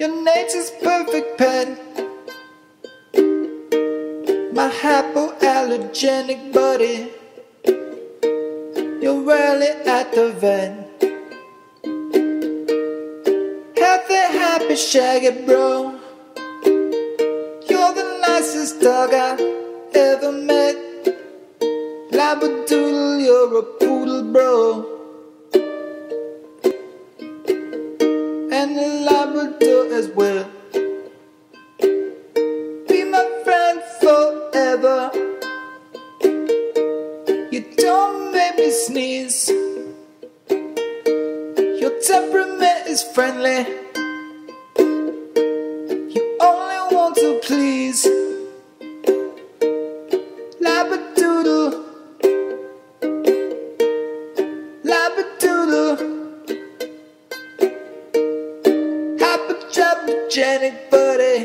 You're nature's perfect pet, my hypoallergenic buddy. You're rarely at the vet. Healthy, happy, shaggy bro. You're the nicest dog I've ever met. Labradoodle, you're a poodle bro. And a Labrador as well. Be my friend forever. You don't make me sneeze. Your temperament is friendly. You only want to please. Labradoodle, Labradoodle, hypoallergenic buddy.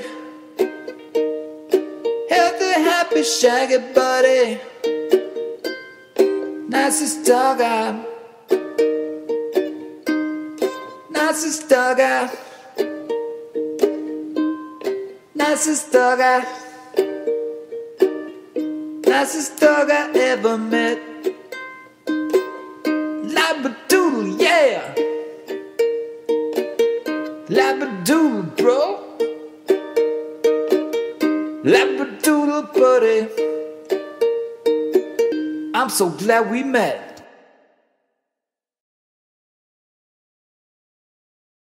Healthy, happy, shaggy buddy. Nicest dog I, nicest dog I, nicest dog I, nicest dog I ever met. Labradoodle, yeah. Labradoodle, bro. Labradoodle, buddy. I'm so glad we met.